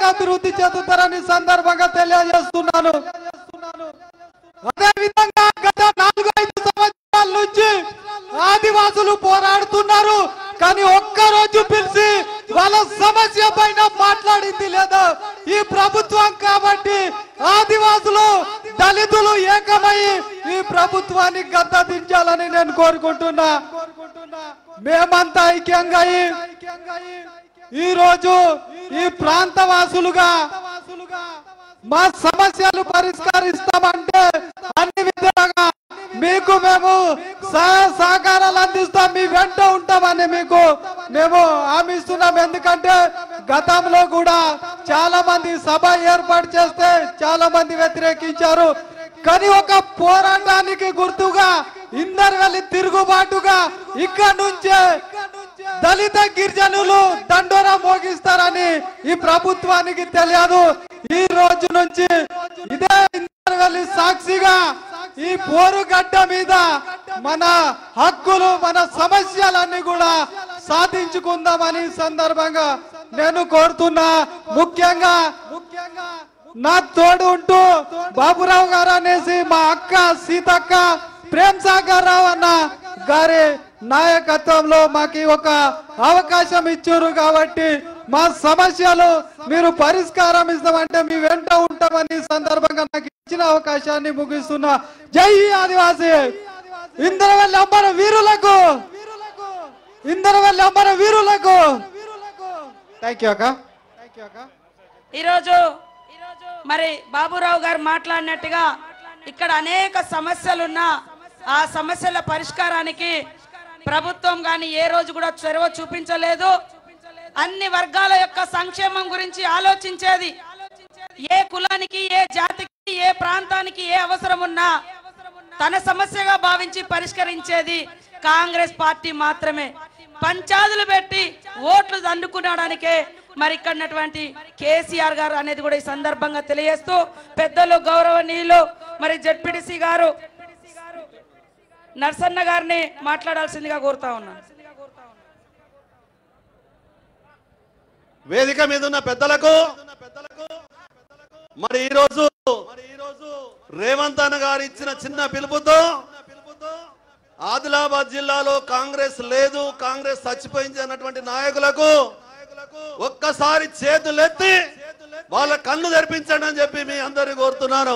అభివృద్ధి చెందుతారని సందర్భంగా తెలియజేస్తున్నాను. అదే విధంగా గత 4-5 సంవత్సరాల నుంచి ఆదివాసులు పోరాడుతున్నారు, కానీ ఒక్కరోజు పిలిచి వాళ్ళ సమస్య పైన మాట్లాడింది లేదా ఈ ప్రభుత్వం. కాబట్టి ఆదివాసులు దళితులు ఏకమై ఈ ప్రభుత్వాన్ని గద్దెదించాలని నేను కోరుకుంటున్నా. మేమంతా ఐక్యంగా ఈ రోజు ఈ ప్రాంతవాసులుగా మా సమస్యలు పరిష్కరిస్తామంటే అన్ని విధాలుగా మీకు మేము సహకారాలు అందిస్తాం, మీ వెంట ఉంటామని మీకు మేము హామీ ఇస్తున్నాం. ఎందుకంటే గతంలో కూడా చాలా మంది సభ ఏర్పాటు చేస్తే చాలా మంది వ్యతిరేకించారు, కానీ ఒక పోరాటానికి గుర్తుగా ఇందర్వెల్లి తిరుగుబాటుగా ఇక్కడ నుంచే దళిత గిరిజనులు దండోరా మోగిస్తారని ఈ ప్రభుత్వానికి తెలియదు. ఈ రోజు నుంచి ఇదే ఇందర్వెల్లి సాక్షిగా ఈ పోరుగడ్డ మీద మన హక్కులు మన సమస్యలన్నీ కూడా సాధించుకుందామని సందర్భంగా నేను కోరుతున్నా. ముఖ్యంగా నా తోడు ఉంటూ బాబురావు గారు అనేసి మా అక్క సీతక్క ప్రేమ్ సాగర్ రావు అన్న గారి నాయకత్వంలో మాకు ఒక అవకాశం ఇచ్చారు. కాబట్టి మా సమస్యలు మీరు పరిష్కారం ఇస్తామంటే మీ వెంట ఉంటామని సందర్భంగా నాకు ఇచ్చిన అవకాశాన్ని ముగిస్తున్నా. జై ఆదివాసి. ఇందరవెల్లి అమర వీరులకు, ఇందరవెల్లి అమర వీరులకు. థ్యాంక్ యూ అక్క. ఈరోజు మరి బాబురావు గారు మాట్లాడినట్టుగా ఇక్కడ అనేక సమస్యలున్నా ఆ సమస్యల పరిష్కారానికి ప్రభుత్వం కానీ ఏ రోజు కూడా చొరవ చూపించలేదు. అన్ని వర్గాల యొక్క సంక్షేమం గురించి ఆలోచించేది. ఏ కులానికి, ఏ జాతికి, ఏ ప్రాంతానికి ఏ అవసరం ఉన్నా తన సమస్యగా భావించి పరిష్కరించేది కాంగ్రెస్ పార్టీ మాత్రమే. పంచాదులు పెట్టి ఓట్లు దండుకునడానికే మరి ఇక్కడ ఉన్నటువంటి కేసీఆర్ గారు అనేది కూడా ఈ సందర్భంగా తెలియజేస్తూ, పెద్దలు గౌరవనీయులు మరి జెడ్పీటీసీ గారు నర్సన్న గారిని మాట్లాడాల్సిందిగా కోరుతా ఉన్నాను. వేదిక మీద ఉన్న పెద్దలకు మరి ఈరోజు రేవంత్ అన్న గారు ఇచ్చిన చిన్న పిలుపుతో ఆదిలాబాద్ జిల్లాలో కాంగ్రెస్ లేదు, కాంగ్రెస్ చచ్చిపోయింది అన్నటువంటి నాయకులకు ఒక్కసారి చేతులెత్తి వాళ్ళ కన్ను తెరిపించండి అని చెప్పి మీ అందరినీ కోరుతున్నాను.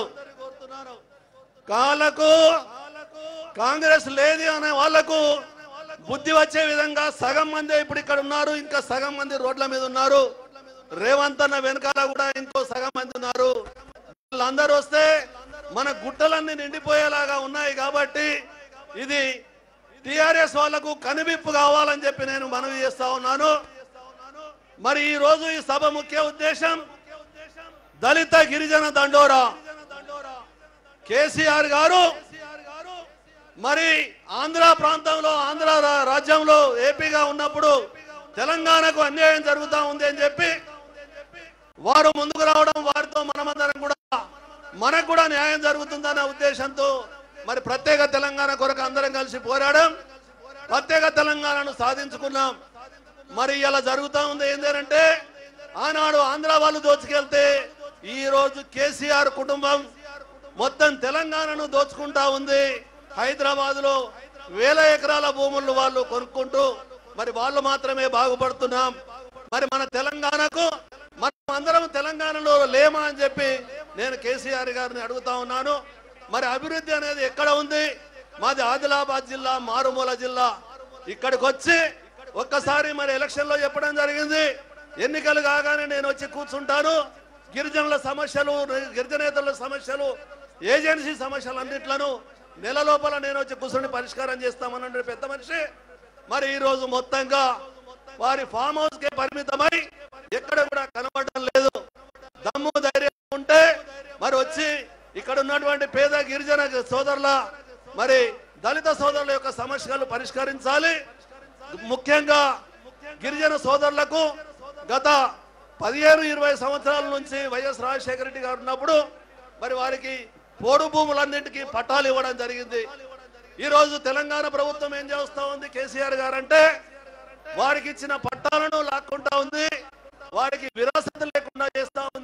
కాళ్ళకు కాంగ్రెస్ లేదు అనే వాళ్లకు బుద్ధి వచ్చే విధంగా సగం మంది ఇప్పుడు ఇక్కడ ఉన్నారు, ఇంకా సగం మంది రోడ్ల మీద ఉన్నారు. రేవంత్ అన్న వెనకాల కూడా ఇంకో సగం మంది ఉన్నారు. వాళ్ళందరూ వస్తే మన గుట్టలన్నీ నిండిపోయేలాగా ఉన్నాయి. కాబట్టి ఇది టిఆర్ఎస్ వాళ్లకు కనువిప్పు కావాలని చెప్పి నేను మనవి చేస్తా ఉన్నాను. మరి ఈ రోజు ఈ సభ ముఖ్య ఉద్దేశం దళిత గిరిజన దండోరా. కేసీఆర్ గారు మరి ఆంధ్ర ప్రాంతంలో, ఆంధ్ర రాజ్యంలో ఏపీగా ఉన్నప్పుడు తెలంగాణకు అన్యాయం జరుగుతూ ఉంది అని చెప్పి వారు ముందుకు రావడం, వారితో మనమందరం కూడా మనకు కూడా న్యాయం జరుగుతుందన్న ఉద్దేశంతో మరి ప్రత్యేక తెలంగాణ కొరకు అందరం కలిసి పోరాడం, ప్రత్యేక తెలంగాణను సాధించుకున్నాం. మరి ఇలా జరుగుతూ ఉంది ఏంటంటే ఆనాడు ఆంధ్ర వాళ్ళు దోచుకెళ్తే ఈ రోజు కేసీఆర్ కుటుంబం మొత్తం తెలంగాణను దోచుకుంటా ఉంది. హైదరాబాద్ లో వేల ఎకరాల భూములు వాళ్ళు కొనుక్కుంటూ మరి వాళ్ళు మాత్రమే బాగుపడుతున్నాం. మరి మన తెలంగాణకు మనం అందరం తెలంగాణలో లేమా అని చెప్పి నేను కేసీఆర్ గారిని అడుగుతా ఉన్నాను. మరి అభివృద్ధి అనేది ఎక్కడ ఉంది? మాది ఆదిలాబాద్ జిల్లా, మారుమూల జిల్లా. ఇక్కడికి వచ్చి ఒక్కసారి మరి ఎలక్షన్ లో చెప్పడం జరిగింది, ఎన్నికలు కాగానే నేను వచ్చి కూర్చుంటాను, గిరిజనుల సమస్యలు, గిరిజనేతల సమస్యలు, ఏజెన్సీ సమస్యలు అన్నిట్లను నెల లోపల నేను వచ్చి కూర్చొని పరిష్కారం చేస్తామన్న పెద్ద మనిషి మరి ఈ రోజు మొత్తంగా వారి ఫామ్ హౌస్ కే పరిమితమై ఎక్కడ కూడా కనబడడం లేదు. దమ్ము ధైర్యం ఉంటే మరి వచ్చి ఇక్కడ ఉన్నటువంటి పేద గిరిజన సోదరుల మరి దళిత సోదరుల యొక్క సమస్యలు పరిష్కరించాలి. ముఖ్యంగా గిరిజన సోదరులకు గత 15-20 సంవత్సరాల నుంచి వైఎస్ రాజశేఖర రెడ్డి గారు ఉన్నప్పుడు మరి వారికి పోడు భూములన్నింటికి పట్టాలు ఇవ్వడం జరిగింది. ఈ రోజు తెలంగాణ ప్రభుత్వం ఏం చేస్తా ఉంది? కేసీఆర్ గారు అంటే వారికి ఇచ్చిన పట్టాలను లాక్కుంటా ఉంది, వారికి విరాసత లేకుండా చేస్తా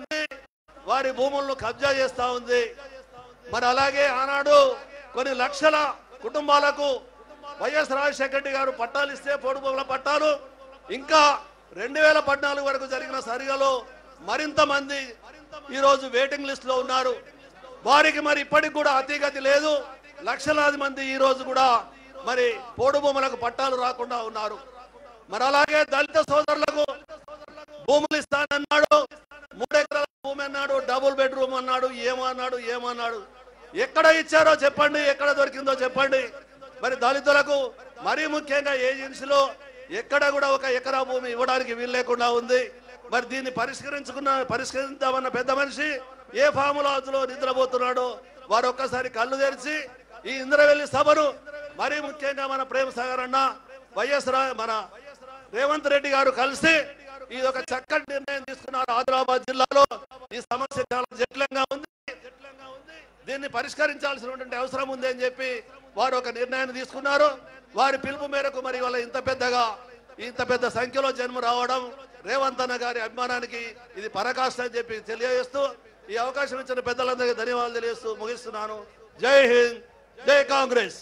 వారి భూములను కబ్జా చేస్తా ఉంది. మరి అలాగే ఆనాడు కొన్ని లక్షల కుటుంబాలకు వైఎస్ రాజశేఖర రెడ్డి గారు పట్టాలు ఇస్తే పోడు భూముల పట్టాలు ఇంకా 2014 వరకు జరిగిన సరిగలో మరింత మంది ఈరోజు వెయిటింగ్ లిస్ట్ లో ఉన్నారు. వారికి మరి ఇప్పటికి కూడా అతిగతి లేదు. లక్షలాది మంది ఈ రోజు కూడా మరి పోడు భూములకు పట్టాలు రాకుండా ఉన్నారు. మరి అలాగే దళిత సోదరులకు భూములు ఇస్తానన్నాడు, 3 ఎకరాల భూమి అన్నాడు, డబుల్ బెడ్రూమ్ అన్నాడు, ఏమన్నాడు ఎక్కడ ఇచ్చారో చెప్పండి, ఎక్కడ దొరికిందో చెప్పండి. మరి దళితులకు మరీ ముఖ్యంగా ఏజెన్సీలో ఎక్కడ కూడా 1 ఎకరా భూమి ఇవ్వడానికి వీలు లేకుండా ఉంది. మరి దీన్ని పరిష్కరించామన్న పెద్ద మనిషి ఏ ఫామ్ హౌస్ లో నిద్రపోతున్నాడో వారు ఒక్కసారి కళ్ళు తెరిచి ఈ ఇంద్రవెల్లి సభను మరీ ముఖ్యంగా మన ప్రేమ సాగర్ అన్న మన రేవంత్ రెడ్డి గారు కలిసి ఇది ఒక చక్కటి నిర్ణయం తీసుకున్నారు. ఆదిలాబాద్ జిల్లాలో ఈ సమస్య చాలా జటిలంగా ఉంది, దీన్ని పరిష్కరించాల్సినటువంటి అవసరం ఉంది అని చెప్పి వారు ఒక నిర్ణయాన్ని తీసుకున్నారు. వారి పిలుపు మేరకు మరి వాళ్ళ ఇంత పెద్ద సంఖ్యలో జన్మ రావడం రేవంత్ అన్న గారి అభిమానానికి ఇది పరాకాష్ఠ అని చెప్పి తెలియజేస్తూ ఈ అవకాశం ఇచ్చిన పెద్దలందరికీ ధన్యవాదాలు తెలియజేస్తూ ముగిస్తున్నాను. జై హింద్, జై కాంగ్రెస్.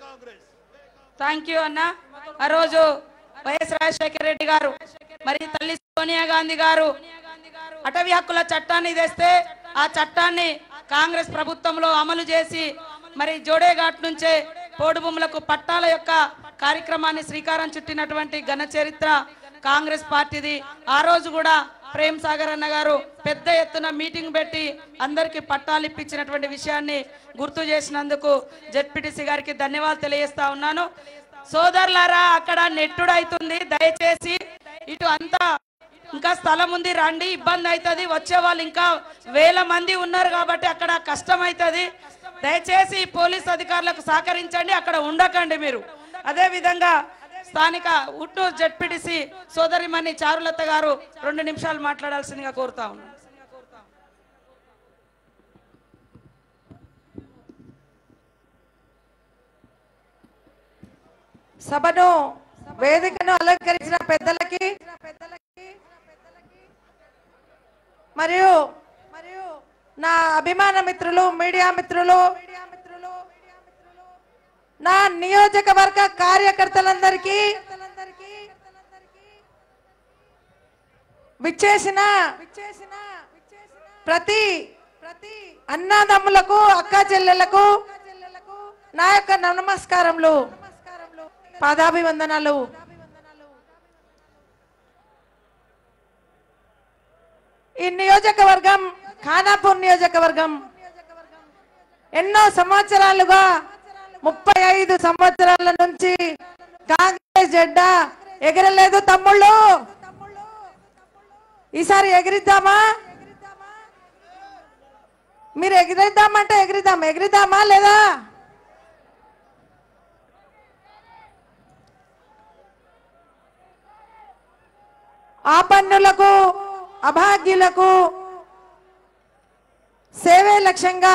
థ్యాంక్ యూ అన్న. ఆ రోజు వైఎస్ రాజశేఖర రెడ్డి గారు మరి తల్లి సోనియా గాంధీ గారు అటవీ హక్కుల చట్టాన్ని తెస్తే ఆ చట్టాన్ని కాంగ్రెస్ ప్రభుత్వంలో అమలు చేసి మరి జోడేఘాట్ నుంచే పోడు భూములకు పట్టాల యొక్క కార్యక్రమాన్ని శ్రీకారం చుట్టినటువంటి ఘన చరిత్ర కాంగ్రెస్ పార్టీది. ఆ రోజు కూడా ప్రేమ్ సాగర్ అన్న గారు పెద్ద ఎత్తున మీటింగ్ పెట్టి అందరికి పట్టాలు ఇప్పించినటువంటి విషయాన్ని గుర్తు చేసినందుకు జెడ్పీటీసీ గారికి ధన్యవాదాలు తెలియజేస్తా ఉన్నాను. సోదరులారా, అక్కడ నెట్టుడైతుంది, దయచేసి ఇటు అంతా ఇంకా స్థలం ఉంది, రండి, ఇబ్బంది అవుతుంది. వచ్చే వాళ్ళు ఇంకా 1000 మంది ఉన్నారు కాబట్టి అక్కడ కష్టం అవుతుంది. దయచేసి పోలీస్ అధికారులకు సహకరించండి, అక్కడ ఉండకండి మీరు. అదే విధంగా స్థానిక ఉట్నూరు జెడ్పీటీసీ సోదరిమణి చారులత గారు 2 నిమిషాలు మాట్లాడాల్సిందిగా కోరుతా ఉన్నాను. సభను వేదికను అలంకరించిన పెద్దలకి మరియు నా అభిమాన మిత్రులు, మీడియా మిత్రులు, నా నియోజకవర్గ కార్యకర్తలందరికీ, విచ్చేసిన ప్రతి అన్నదమ్ములకు, అక్క చెల్లెలకు నా యొక్క నమస్కారములు, పాదాభివందనాలు. ఈ నియోజకవర్గం ఖానాపూర్ నియోజకవర్గం ఎన్నో సంవత్సరాలుగా 35 సంవత్సరాల నుంచి కాంగ్రెస్ జెండా ఎగరలేదు తమ్ముళ్ళు. ఈసారి ఎగిరిద్దామా? మీరు ఎగిరిద్దామంటే ఎగిరిద్దామా లేదా? ఆపన్నులకు, అభాగ్యులకు సేవే లక్ష్యంగా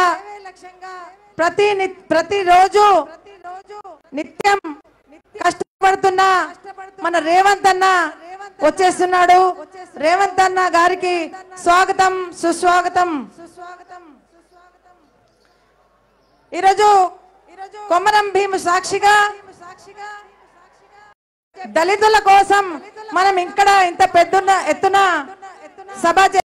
ప్రతిరోజు నిత్యం కష్టపడుతున్న మన రేవంత్ అన్న వచ్చేస్తున్నాడు. రేవంత్ అన్న గారికి స్వాగతం, సుస్వాగతం. ఈరోజు కొమరం భీము సాక్షిగా దళితుల కోసం మనం ఇక్కడ ఇంత పెద్ద ఎత్తున సభ